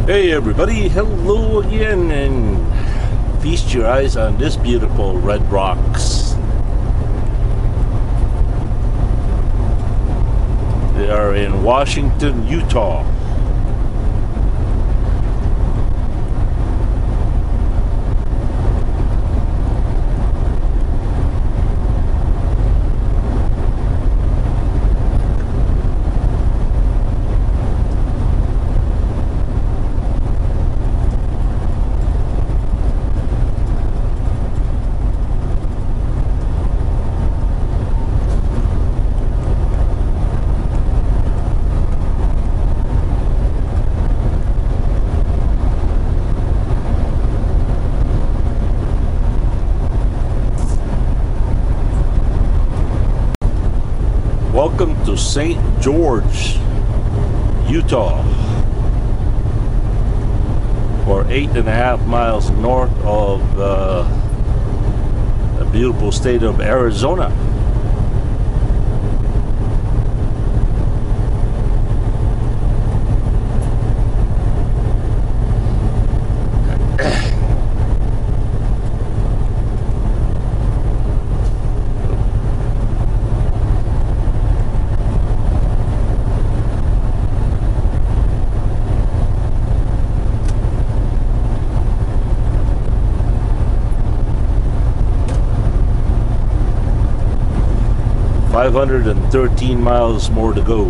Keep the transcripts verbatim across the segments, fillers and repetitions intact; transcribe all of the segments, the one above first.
Hey everybody, hello again, and feast your eyes on this beautiful red rocks. They are in Washington, Utah. Welcome to Saint George, Utah, or eight and a half miles north of uh, the beautiful state of Arizona. five hundred thirteen miles more to go.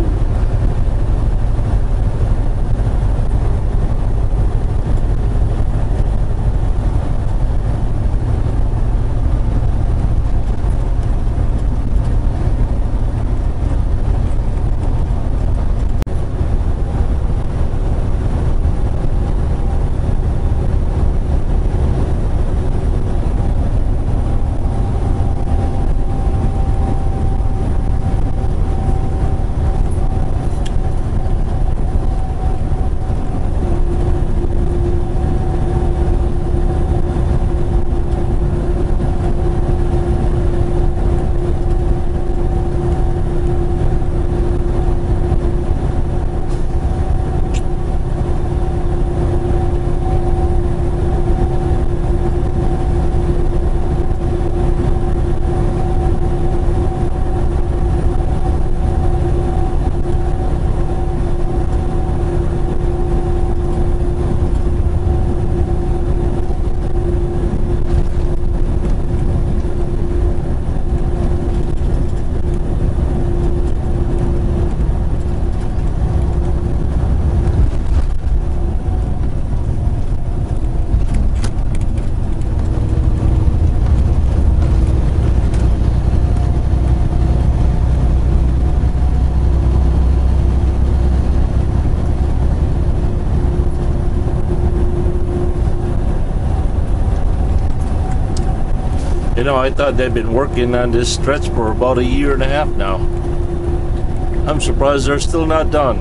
You know, I thought they'd been working on this stretch for about a year and a half now. I'm surprised they're still not done.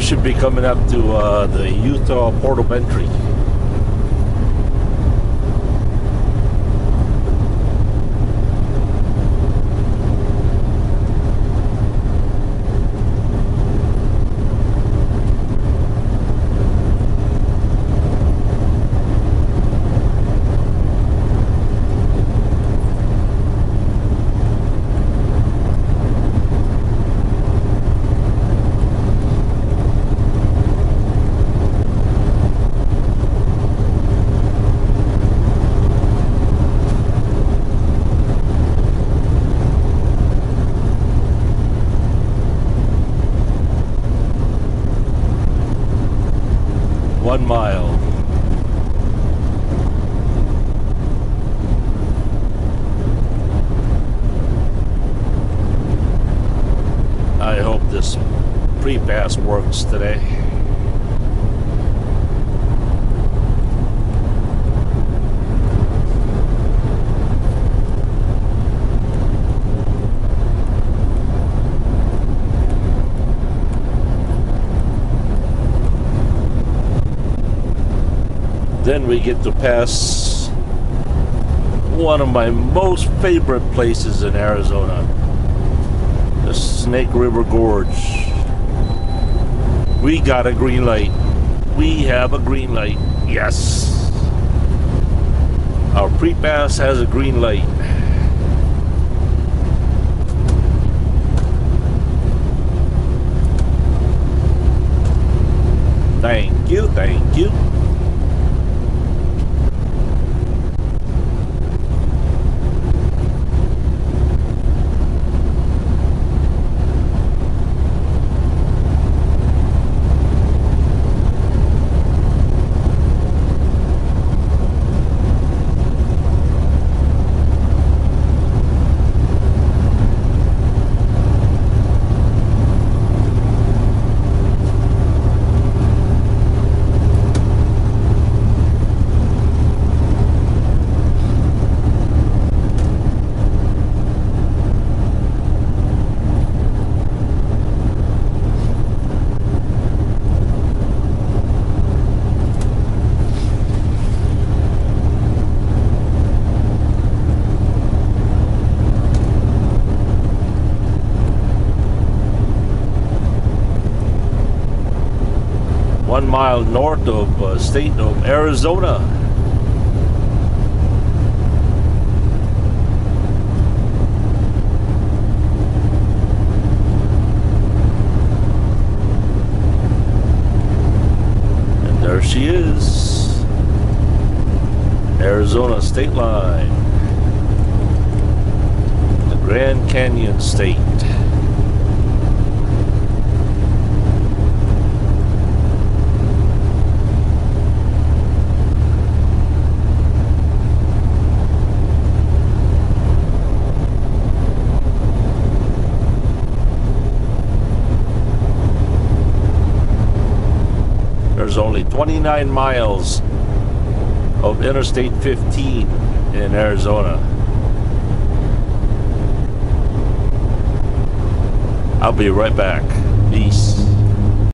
should be coming up to uh, the Utah port of entry. One mile. I hope this pre-pass works today. Then we get to pass one of my most favorite places in Arizona, the Snake River Gorge. We got a green light. We have a green light. Yes. Our pre-pass has a green light. Thank you, thank you. One mile north of uh, state of Arizona. And there she is, Arizona state line, the Grand Canyon State. There's only twenty-nine miles of Interstate fifteen in Arizona. I'll be right back. Peace.